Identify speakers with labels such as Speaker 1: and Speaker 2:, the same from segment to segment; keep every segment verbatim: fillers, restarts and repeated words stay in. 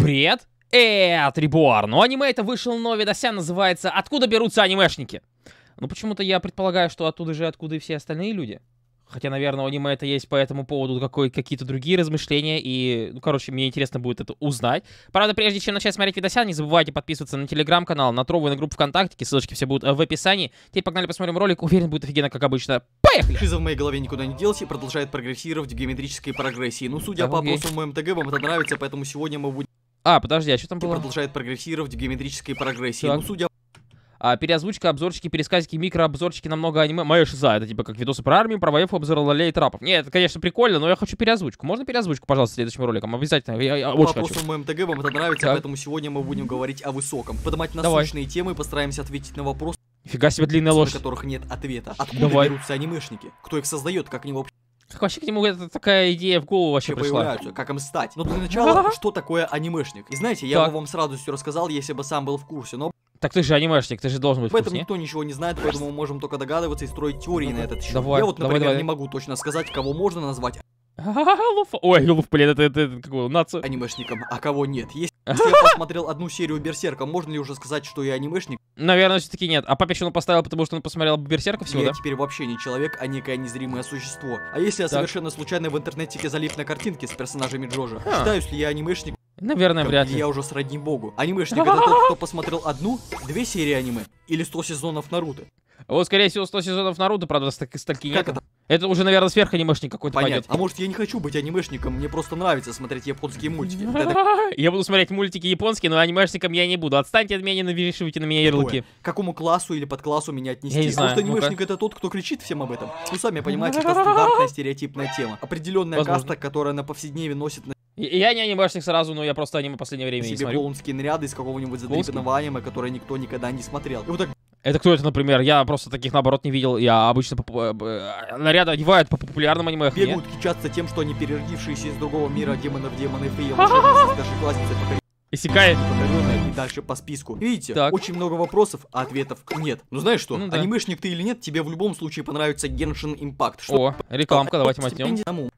Speaker 1: Привет! Это Ребуар. Но аниме это вышел новый видосян, называется «Откуда берутся анимешники?». Ну почему-то я предполагаю, что оттуда же, откуда и все остальные люди. Хотя, наверное, у аниме это есть по этому поводу какие-то другие размышления. И, ну, короче, мне интересно будет это узнать. Правда, прежде чем начать смотреть видосян, не забывайте подписываться на телеграм-канал, на Трову и на группу ВКонтакте. Ссылочки все будут в описании. Теперь погнали посмотрим ролик. Уверен, будет офигенно, как обычно. Поехали!
Speaker 2: Шиза в моей голове никуда не делся и продолжает прогрессировать в геометрической прогрессии. Ну, судя по опросу в моем ТГ, вам это нравится, поэтому сегодня мы будем...
Speaker 1: А, подожди, а что там было?
Speaker 2: Продолжает прогрессировать в геометрической прогрессии.
Speaker 1: Так.
Speaker 2: Ну, судя...
Speaker 1: А, переозвучка, обзорчики, пересказики, микрообзорчики на много аниме. Моя шиза, это типа как видосы про армию, про воев, обзор лолей и трапов. Не, это, конечно, прикольно, но я хочу переозвучку. Можно переозвучку, пожалуйста, следующим роликом? Обязательно, я, я
Speaker 2: По
Speaker 1: очень
Speaker 2: опросу
Speaker 1: хочу.
Speaker 2: в моем ТГ вам это нравится,
Speaker 1: Так.
Speaker 2: поэтому сегодня мы будем говорить о высоком. Поднимать
Speaker 1: Давай.
Speaker 2: насущные темы и постараемся ответить на вопросы,
Speaker 1: Нифига себе длинная
Speaker 2: на
Speaker 1: ложь.
Speaker 2: которых нет ответа. Откуда
Speaker 1: Давай.
Speaker 2: берутся анимешники? Кто их создает? Как они вообще
Speaker 1: Как вообще к нему эта такая идея в голову вообще пришла?
Speaker 2: появляются? Как им стать? Но для начала, что такое анимешник? И знаете, я
Speaker 1: Так.
Speaker 2: бы вам с радостью рассказал, если бы сам был в курсе, но
Speaker 1: Так ты же анимешник, ты же должен быть в
Speaker 2: об этом
Speaker 1: курсе, не?
Speaker 2: никто ничего не знает, поэтому мы можем только догадываться и строить теории на этот счет.
Speaker 1: Давай,
Speaker 2: Я вот,
Speaker 1: давай,
Speaker 2: например,
Speaker 1: давай.
Speaker 2: не могу точно сказать, кого можно назвать
Speaker 1: Луфа. Ой, Луф, блин, это, это, это какую нацию?
Speaker 2: анимешником, а кого нет. Если я посмотрел одну серию Берсерка, можно ли уже сказать, что я анимешник?
Speaker 1: Наверное, все-таки нет. А папе еще он поставил, потому что он посмотрел Берсерка всего,
Speaker 2: Я
Speaker 1: да?
Speaker 2: теперь вообще не человек, а некое незримое существо. А если я
Speaker 1: Так.
Speaker 2: совершенно случайно в интернете залив на картинки с персонажами Джожа,
Speaker 1: А.
Speaker 2: считаюсь ли я анимешник?
Speaker 1: Наверное, вряд
Speaker 2: Или
Speaker 1: ли.
Speaker 2: я уже сродни богу? Анимешник это тот, кто посмотрел одну, две серии аниме или сто сезонов Наруто?
Speaker 1: Вот, скорее всего, сто сезонов Наруто, правда, столь- стольки
Speaker 2: Как
Speaker 1: нет.
Speaker 2: это
Speaker 1: Это уже, наверное, сверханимешник какой-то
Speaker 2: понять?
Speaker 1: пойдет.
Speaker 2: А может я не хочу быть анимешником, мне просто нравится смотреть японские мультики. Это
Speaker 1: Я буду смотреть мультики японские, но анимешником я не буду. Отстаньте от меня, не навешивайте на меня ярлыки.
Speaker 2: К какому классу или подклассу меня отнести?
Speaker 1: Я не знаю,
Speaker 2: Может, анимешник
Speaker 1: ну-ка.
Speaker 2: это тот, кто кричит всем об этом? Ну, сами понимаете, это стандартная стереотипная тема. Определенная
Speaker 1: Возможно.
Speaker 2: каста, которая на повседневе носит на
Speaker 1: И- Я не анимешник сразу, но я просто аниме в последнее время не
Speaker 2: себе
Speaker 1: смотрю.
Speaker 2: клоунские наряды из какого-нибудь задрипанного аниме, которое никто никогда не смотрел. И вот так
Speaker 1: Это кто это, например? Я просто таких, наоборот, не видел. Я обычно попу- э, наряды одевают по популярным аниме.
Speaker 2: бегают, кичатся тем, что они переродившиеся из другого мира демонов, демоны, феи, волшебницы, старшеклассницы,
Speaker 1: Исекай.
Speaker 2: покоренные и дальше по списку. Видите,
Speaker 1: Так.
Speaker 2: очень много вопросов, а ответов нет. Ну знаешь что,
Speaker 1: Ну да.
Speaker 2: анимешник ты или нет, тебе в любом случае понравится Genshin Impact. Что
Speaker 1: О, рекламка, давайте матнем.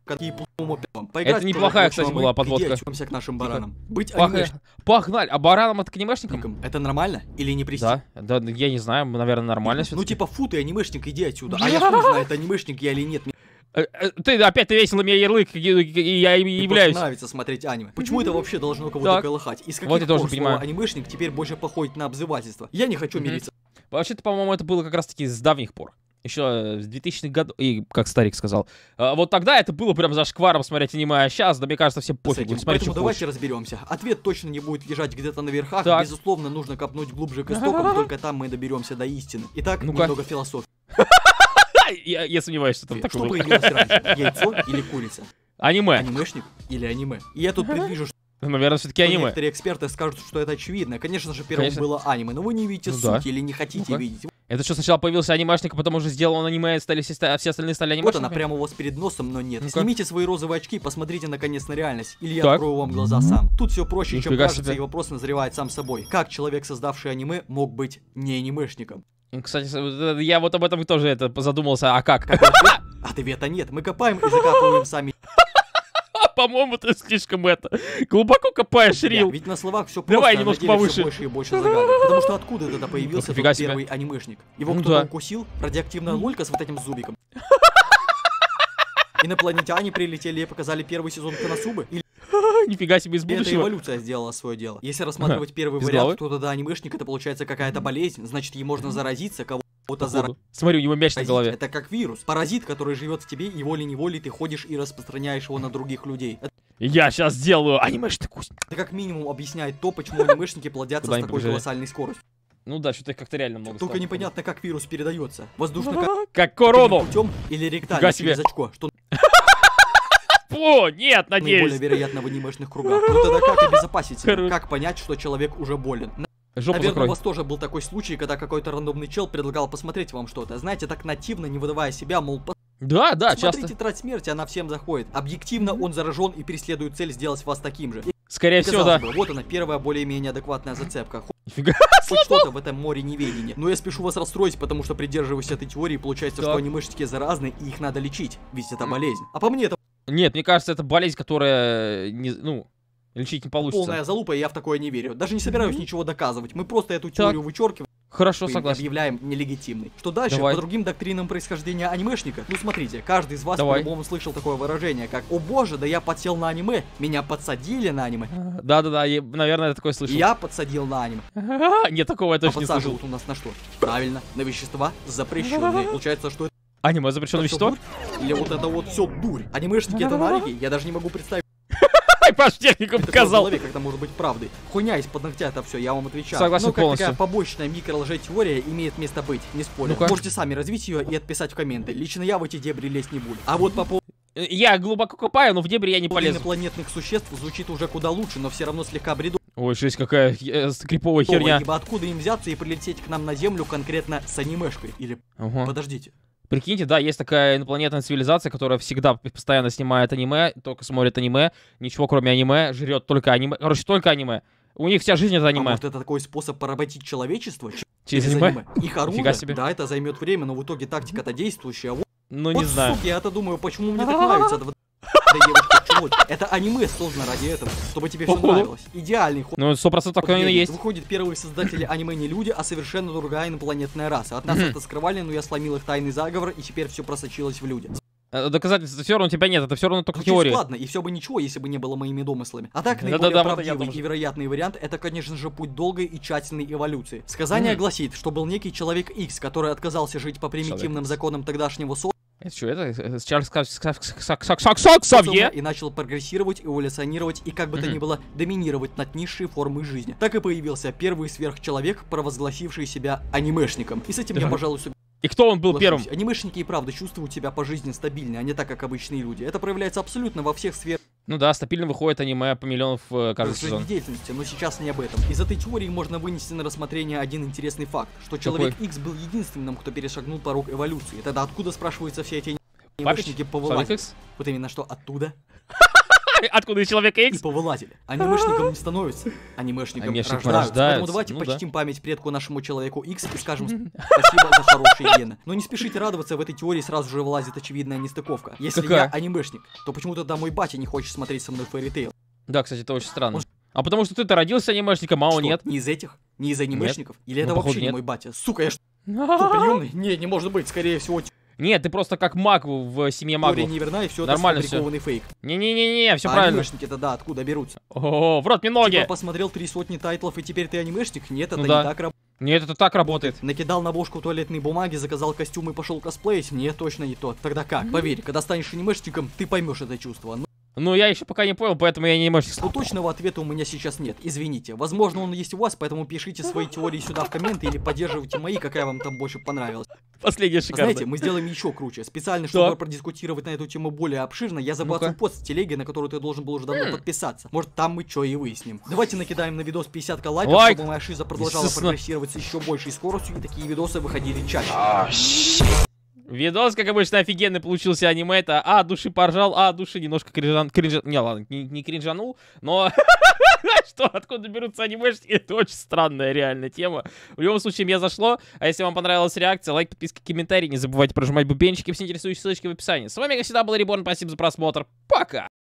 Speaker 2: Это
Speaker 1: неплохая, кстати, была подводка.
Speaker 2: Вернемся к нашим баранам. Быть
Speaker 1: Пах-
Speaker 2: анимешником,
Speaker 1: Погнали. А бараном это к анимешникам?
Speaker 2: это нормально или не прести?
Speaker 1: Да, да, я не знаю, наверное, нормально все.
Speaker 2: Ну типа фу, ты анимешник, иди отсюда. А я хуй знает, анимешник я или нет. Мне
Speaker 1: Ты опять ты весил на меня ярлык, и и я им и
Speaker 2: просто
Speaker 1: являюсь.
Speaker 2: нравится смотреть аниме. Почему это вообще должно кого-то
Speaker 1: Так.
Speaker 2: колыхать? Из каких
Speaker 1: Вот я тоже
Speaker 2: пор
Speaker 1: понимаю.
Speaker 2: слово анимешник теперь больше походит на обзывательство? Я не хочу
Speaker 1: Мгм.
Speaker 2: мириться.
Speaker 1: Вообще-то, по-моему, это было как раз-таки с давних пор. Еще с двухтысячных годов, и как старик сказал. А, вот тогда это было прям зашкваром смотреть аниме, а сейчас, да мне кажется, всем
Speaker 2: С
Speaker 1: пофиг,
Speaker 2: этим.
Speaker 1: будет смотреть,
Speaker 2: Поэтому
Speaker 1: что
Speaker 2: давайте
Speaker 1: хочешь.
Speaker 2: разберемся. Ответ точно не будет лежать где-то на верхах.
Speaker 1: Так.
Speaker 2: Безусловно, нужно копнуть глубже к истокам, только там мы доберемся до истины. Итак,
Speaker 1: Ну-ка.
Speaker 2: немного философии.
Speaker 1: Я, я сомневаюсь, что там такое
Speaker 2: Что
Speaker 1: было.
Speaker 2: появилось раньше? Яйцо или курица?
Speaker 1: Аниме.
Speaker 2: Анимешник или аниме? И я тут предвижу, что
Speaker 1: Наверное, все-таки аниме.
Speaker 2: некоторые эксперты скажут, что это очевидно. Конечно же, первым
Speaker 1: Конечно.
Speaker 2: было аниме, но вы не видите
Speaker 1: Ну
Speaker 2: суть
Speaker 1: да.
Speaker 2: или не хотите
Speaker 1: Ну-ка.
Speaker 2: видеть.
Speaker 1: Это что, сначала появился анимешник, а потом уже сделал он аниме, и стали все, ста- все остальные стали
Speaker 2: Вот
Speaker 1: анимешниками?
Speaker 2: она прямо у вас перед носом, но нет.
Speaker 1: Ну-ка.
Speaker 2: Снимите свои розовые очки, посмотрите наконец на реальность, или я
Speaker 1: Так.
Speaker 2: открою вам глаза сам. Тут все проще, чем
Speaker 1: Нифига
Speaker 2: кажется,
Speaker 1: себе.
Speaker 2: и вопрос назревает сам собой. Как человек, создавший аниме, мог быть не анимешником?
Speaker 1: Кстати, с- я вот об этом тоже это задумался, а как?
Speaker 2: Какой ответ? Ответа нет. Мы копаем и закапываем сами
Speaker 1: По-моему, ты слишком это... Глубоко копаешь,
Speaker 2: себя.
Speaker 1: Рил.
Speaker 2: Ведь на словах все
Speaker 1: Давай
Speaker 2: просто, а на
Speaker 1: немножко
Speaker 2: деле
Speaker 1: повыше.
Speaker 2: все больше и больше загадок. Потому что откуда тогда появился
Speaker 1: Нифига
Speaker 2: тот
Speaker 1: себе.
Speaker 2: первый анимешник? Его
Speaker 1: Ну
Speaker 2: кто-то
Speaker 1: да.
Speaker 2: укусил? Радиоактивная лолька с вот этим зубиком? Инопланетяне прилетели и показали первый сезон Коносубы? Или
Speaker 1: Нифига себе из
Speaker 2: эта
Speaker 1: будущего.
Speaker 2: эволюция сделала свое дело? Если рассматривать первый
Speaker 1: Без
Speaker 2: вариант,
Speaker 1: головы?
Speaker 2: то тогда анимешник это получается какая-то болезнь, значит ей можно заразиться, кого-то заразить.
Speaker 1: Смотри, у него мяч на голове.
Speaker 2: Это как вирус. Паразит, который живет в тебе, и волей-неволей ты ходишь и распространяешь его на других людей.
Speaker 1: Я сейчас сделаю анимешный кусь.
Speaker 2: Это как минимум объясняет то, почему анимешники плодятся
Speaker 1: Куда
Speaker 2: с
Speaker 1: они
Speaker 2: такой
Speaker 1: побежали?
Speaker 2: колоссальной скоростью.
Speaker 1: Ну да, что-то как-то реально много
Speaker 2: Только
Speaker 1: стало.
Speaker 2: непонятно, как вирус передается. Воздушно
Speaker 1: Как корону.
Speaker 2: путем или ректально
Speaker 1: Фига себе.
Speaker 2: через очко, что
Speaker 1: О, нет,
Speaker 2: наиболее
Speaker 1: надеюсь.
Speaker 2: вероятно в анимешных кругах. Ну тогда как обезопасить себя?
Speaker 1: Короче.
Speaker 2: Как понять, что человек уже болен?
Speaker 1: Жопу
Speaker 2: Наверное, у
Speaker 1: закрой.
Speaker 2: вас тоже был такой случай, когда какой-то рандомный чел предлагал посмотреть вам что-то. Знаете, так нативно, не выдавая себя, мол,
Speaker 1: Да, да,
Speaker 2: посмотрите
Speaker 1: часто.
Speaker 2: тетрадь смерти, она всем заходит. Объективно он заражен и преследует цель сделать вас таким же. И,
Speaker 1: Скорее всего, да.
Speaker 2: казалось бы, вот она, первая более-менее адекватная зацепка.
Speaker 1: Нифига.
Speaker 2: Хоть что-то в этом море неведения. Но я спешу вас расстроить, потому что придерживаясь этой теории, получается,
Speaker 1: Так.
Speaker 2: что анимешники заразны и их надо лечить. Ведь это болезнь. А по мне это
Speaker 1: Нет, мне кажется, это болезнь, которая, не, ну, Лечить не получится.
Speaker 2: Полная залупа, и я в такое не верю. Даже не собираюсь mm-hmm. ничего доказывать. Мы просто эту теорию так. вычеркиваем.
Speaker 1: Хорошо, согласен.
Speaker 2: Объявляем нелегитимной. Что дальше?
Speaker 1: Давай.
Speaker 2: По другим доктринам происхождения анимешника? Ну смотрите, каждый из вас
Speaker 1: Давай.
Speaker 2: по-любому слышал такое выражение, как «О боже, да я подсел на аниме, меня подсадили на аниме».
Speaker 1: Да-да-да, наверное, я такое слышал.
Speaker 2: Я подсадил на аниме.
Speaker 1: Нет, такого я точно не слышал.
Speaker 2: А у нас на что? Правильно, на вещества запрещенные. Получается, что это...
Speaker 1: Аниме запрещенное вещество?
Speaker 2: Или вот это вот все дурь. Анимешники это нарики? Я даже не могу представить.
Speaker 1: Паш технику показал.
Speaker 2: Когда может быть правдой. Хуйня из-под ногтя это все, я вам отвечаю.
Speaker 1: Согласен
Speaker 2: Но как
Speaker 1: полностью.
Speaker 2: такая побочная микро-лжетеория имеет место быть, не спорю.
Speaker 1: Ну
Speaker 2: Можете сами развить ее и отписать в комменты. Лично я в эти дебри лезть не буду. А вот по поводу...
Speaker 1: Я глубоко копаю, но в дебри я не полезу.
Speaker 2: Инопланетных существ звучит уже куда лучше, но все равно слегка бреду.
Speaker 1: Ой, жесть, какая э, криповая херня.
Speaker 2: Ибо откуда им взяться и прилететь к нам на Землю конкретно с анимешкой? Или...
Speaker 1: Ага.
Speaker 2: Подождите.
Speaker 1: Прикиньте, да, есть такая инопланетная цивилизация, которая всегда постоянно снимает аниме, только смотрит аниме, ничего кроме аниме, жрет только аниме. Короче, только аниме. У них вся жизнь это аниме.
Speaker 2: А может это такой способ поработить человечество?
Speaker 1: Через аниме? аниме?
Speaker 2: Их оружие, себе. Да, это займет время, но в итоге тактика-то действующая. Вот,
Speaker 1: ну не
Speaker 2: вот,
Speaker 1: знаю.
Speaker 2: Сука, я-то думаю, почему мне так нравится это. Это аниме создано ради этого, чтобы тебе все нравилось. Идеальный ход.
Speaker 1: Ну, сто процентов так оно и есть.
Speaker 2: Выходит, первые создатели аниме не люди, а совершенно другая инопланетная раса. От нас это скрывали, но я сломил их тайный заговор, и теперь все просочилось в люди.
Speaker 1: Доказательств все равно у тебя нет, это все равно только теория.
Speaker 2: Ладно, и все бы ничего, если бы не было моими домыслами. А так, наиболее да, да, правдивый и вероятный вариант, это, конечно же, путь долгой и тщательной эволюции. Сказание mm-hmm. гласит, что был некий человек Икс, который отказался жить по примитивным законам тогдашнего социума.
Speaker 1: Это что, это Чарльз Ксавье?
Speaker 2: И начал прогрессировать, эволюционировать и, как бы то ни было, доминировать над низшей формой жизни. Так и появился первый сверхчеловек, провозгласивший себя анимешником. И с этим я, пожалуй,
Speaker 1: И кто он был первым?
Speaker 2: Анимешники и правда чувствуют себя по жизни стабильно, а не так, как обычные люди. Это проявляется абсолютно во всех сферах.
Speaker 1: Ну да, стабильно выходит аниме по миллионов э, каждый сезон.
Speaker 2: Деятельности, но сейчас не об этом. Из этой теории можно вынести на рассмотрение один интересный факт, что Человек Икс был единственным, кто перешагнул порог эволюции. Тогда откуда, спрашиваются, все эти анимешники повылазили? Вот именно что оттуда.
Speaker 1: Откуда Человек Икс?
Speaker 2: И повылазили. Анимешником не становятся, анимешником рождаются.
Speaker 1: рождаются.
Speaker 2: Поэтому давайте
Speaker 1: ну,
Speaker 2: почтим
Speaker 1: да.
Speaker 2: память предку нашему Человеку Икс и скажем спасибо за хорошие гены. Но не спешите радоваться, в этой теории сразу же вылазит очевидная нестыковка. Если
Speaker 1: Какая?
Speaker 2: я анимешник, то почему тогда мой батя не хочет смотреть со мной Fairy Tail?
Speaker 1: Да, кстати, это очень странно. Он... А потому что ты-то родился анимешником, а он
Speaker 2: что,
Speaker 1: нет.
Speaker 2: Не из этих? Не из анимешников?
Speaker 1: Нет.
Speaker 2: Или это
Speaker 1: ну,
Speaker 2: вообще
Speaker 1: нет.
Speaker 2: не мой батя? Сука, я что, приемный? Не, не может быть, скорее всего...
Speaker 1: Нет, ты просто как маг в семье магов.
Speaker 2: Теория неверна, и все
Speaker 1: нормально
Speaker 2: это сфабрикованный фейк.
Speaker 1: Не-не-не-не, все
Speaker 2: а
Speaker 1: правильно.
Speaker 2: Анимешники-то да, откуда берутся?
Speaker 1: О, в рот мне ноги!
Speaker 2: Типа посмотрел три сотни тайтлов, и теперь ты анимешник? Нет, это
Speaker 1: ну,
Speaker 2: не
Speaker 1: да.
Speaker 2: так работает.
Speaker 1: Нет, это так работает.
Speaker 2: Накидал на бошку туалетной бумаги, заказал костюм и пошел косплеить? Нет, точно не то. Тогда как? Поверь, когда станешь анимешником, ты поймешь это чувство.
Speaker 1: Ну, я еще пока не понял, поэтому я не анимешник.
Speaker 2: Ну, точного ответа у меня сейчас нет, извините. Возможно, он есть у вас, поэтому пишите свои теории сюда в комменты или поддерживайте мои, какая вам там больше понравилась.
Speaker 1: Последняя шикарная.
Speaker 2: Знаете, мы сделаем еще круче. Специально, чтобы так. продискутировать на эту тему более обширно, я забацаю ну пост в телеге, на который ты должен был уже давно подписаться. Может, там мы что и выясним. Давайте накидаем на видос пятьдесят лайков, Лайк. чтобы моя шиза продолжала прогрессировать с еще большей скоростью, и такие видосы выходили чаще.
Speaker 1: Видос, как обычно, офигенный получился аниме. Это а, души поржал, а, души немножко кринжан... кринжан... Не, ладно, не, не кринжанул, но... Что, откуда берутся анимешники? Это очень странная реальная тема. В любом случае, мне зашло. А если вам понравилась реакция, лайк, подписка, комментарий. Не забывайте прожимать бубенчики. Все интересующие ссылочки в описании. С вами, как всегда, был Реборн. Спасибо за просмотр. Пока!